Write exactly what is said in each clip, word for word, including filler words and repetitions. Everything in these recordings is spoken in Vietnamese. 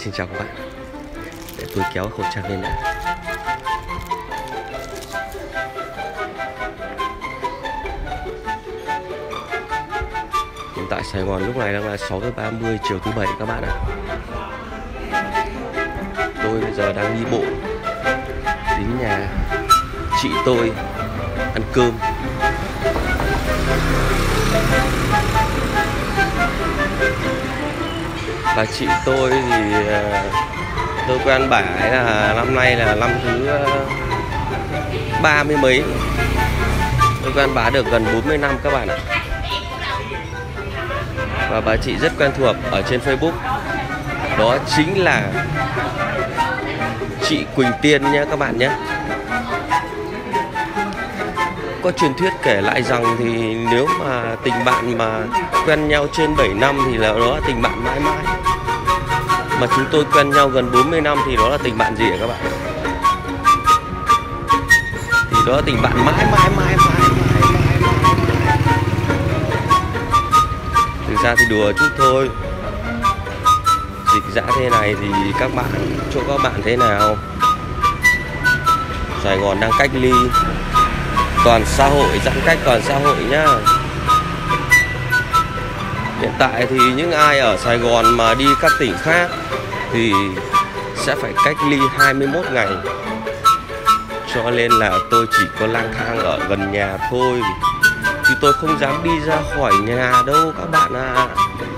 Xin chào các bạn. Để tôi kéo khẩu trang lên đã. Hiện tại Sài Gòn lúc này đang là sáu giờ ba mươi chiều thứ bảy các bạn ạ. Tôi bây giờ đang đi bộ đến nhà chị tôi ăn cơm. Và chị tôi thì tôi quen bà ấy là năm nay là năm thứ ba mươi mấy. Tôi quen bà được gần bốn mươi năm các bạn ạ. Và bà chị rất quen thuộc ở trên Facebook. Đó chính là chị Quỳnh Tiên nhé các bạn nhé. Có truyền thuyết kể lại rằng thì nếu mà tình bạn mà quen nhau trên bảy năm thì là đó là tình bạn mãi mãi. Mà chúng tôi quen nhau gần bốn mươi năm thì đó là tình bạn gì hả các bạn? Thì đó là tình bạn mãi mãi mãi mãi mãi mãi mãi. Thực ra thì đùa chút thôi. Dịch dã thế này thì các bạn, chỗ các bạn thế nào? Sài Gòn đang cách ly toàn xã hội, giãn cách toàn xã hội nhá. Hiện tại thì những ai ở Sài Gòn mà đi các tỉnh khác thì sẽ phải cách ly hai mươi mốt ngày. Cho nên là tôi chỉ có lang thang ở gần nhà thôi, chứ tôi không dám đi ra khỏi nhà đâu các bạn ạ. À.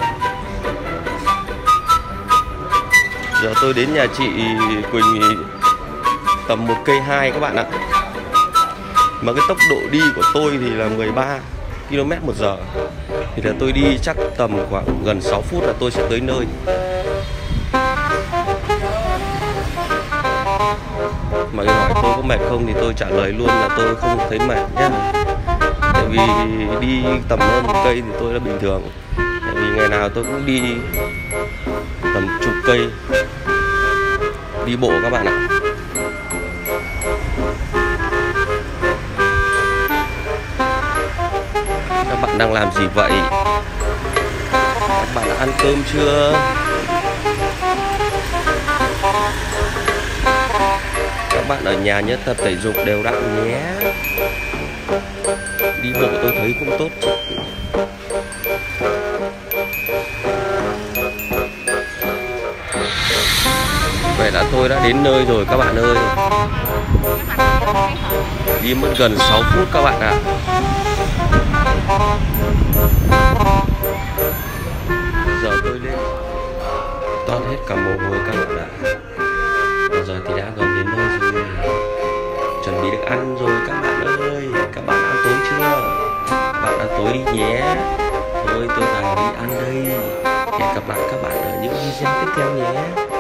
Giờ tôi đến nhà chị Quỳnh tầm một cây hai các bạn ạ. Mà cái tốc độ đi của tôi thì là mười ba ki lô mét một giờ. Thì là tôi đi chắc tầm khoảng gần sáu phút là tôi sẽ tới nơi. Mà cái hỏi tôi có mệt không thì tôi trả lời luôn là tôi không thấy mệt nhá. Tại vì đi tầm hơn một cây thì tôi là bình thường. Tại vì ngày nào tôi cũng đi tầm chục cây đi bộ các bạn ạ. Các bạn đang làm gì vậy? Các bạn đã ăn cơm chưa? Các bạn ở nhà nhớ tập thể dục đều đặn nhé. Đi bộ tôi thấy cũng tốt. Vậy là tôi đã đến nơi rồi các bạn ơi. Đi mất gần sáu phút các bạn ạ. Giờ tôi lên toát hết cả mồ hôi các bạn ạ. Và giờ thì đã gần đến nơi rồi. Chuẩn bị được ăn rồi các bạn ơi. Các bạn ăn tối chưa? Các bạn ăn tối đi nhé. Thôi tôi vào đi ăn đây. Hẹn gặp lại các bạn ở những video tiếp theo nhé.